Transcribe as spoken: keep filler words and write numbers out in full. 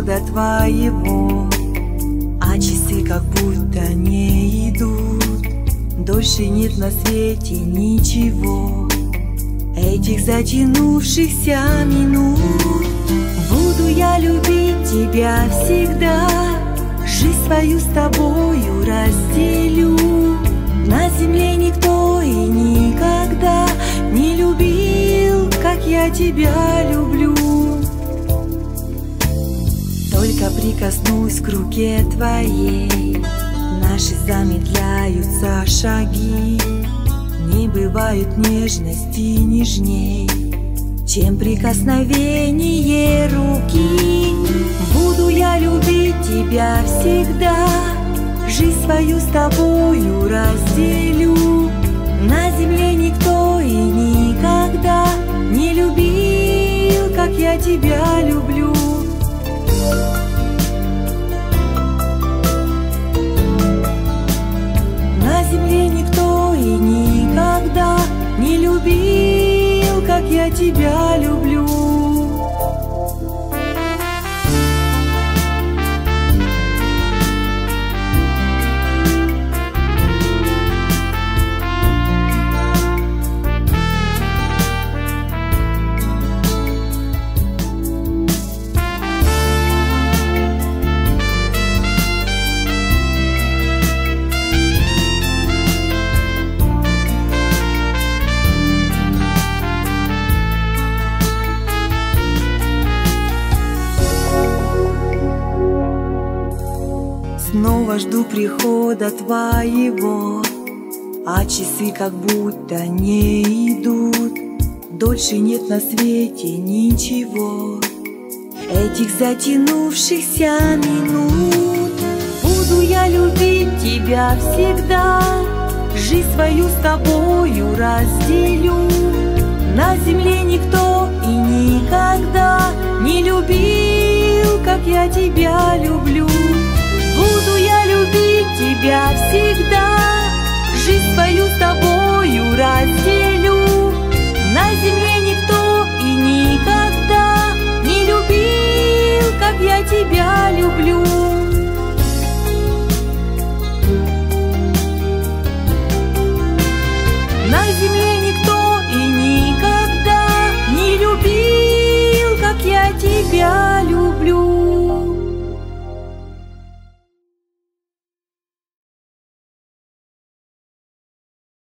прихода твоего, а часы как будто не идут. Дольше нет на свете ничего, этих затянувшихся минут. Буду я любить тебя всегда, жизнь свою с тобою разделю. На земле никто и никогда не любил, как я тебя люблю. Только прикоснусь к руке твоей, наши замедляются шаги. Не бывает нежности нежней, чем прикосновение руки. Буду я любить тебя всегда, жизнь свою с тобою разделю. На земле никто и никогда не любил, как я тебя люблю. На земле никто и никогда не любил, как я тебя люблю. Снова жду прихода твоего, а часы как будто не идут. Дольше нет на свете ничего, этих затянувшихся минут. Буду я любить тебя всегда, жизнь свою с тобою разделю. На земле никто и никогда не любил, как я тебя люблю. Буду я любить тебя всегда, жизнь свою с тобою разделю. На земле никто и никогда не любил, как я тебя люблю. На земле никто и никогда не любил, как я тебя люблю.